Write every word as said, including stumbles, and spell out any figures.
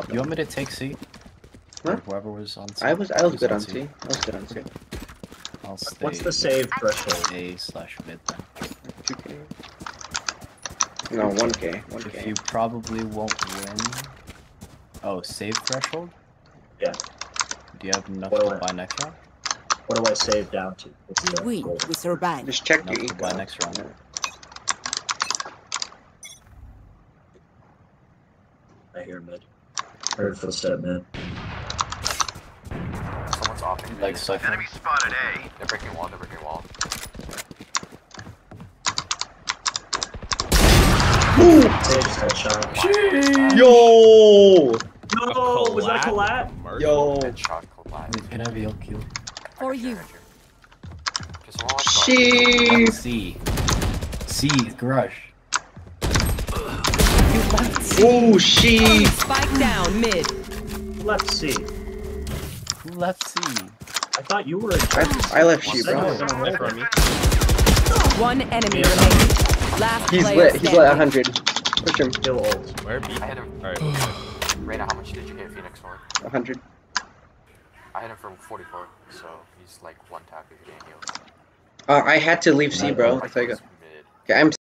You want me to take C? Huh? Whoever was on C. I was I was good on on C. I was good on C. I'll stay What's the save threshold? A slash mid then. two K. No, one K. one If K. you probably won't win. Oh, save threshold? Yeah. Do you have enough What do to I- buy next round? What do I save down to? What's We the win, goal? we survive. Just check Enough your to buy eco. next round. Yeah. I hear mid. Heard footstep mid. Someone's offing Like Cypher. Enemy spotted A. They're breaking wall, they're breaking wall. Sage headshot. Yo! No, was that a collat? Yo! Headshot collide. Can I have a heal kill? For you. She. C. C, garage. Oh, she. Spike down mid. Left C. Who left C? I thought you were in I, I left she, Said you were bro. gonna roll for me. One enemy remaining. Last He's player lit. He's lit. standing. one hundred. Push him. Kill ult. Where B? I hit him. Alright. Reyna, how much did you hit Phoenix for? one hundred. I hit him from forty-four, so he's like one tap if you didn't heal. Uh, I had to leave C, bro. That's how I got. Mid. Okay, I'm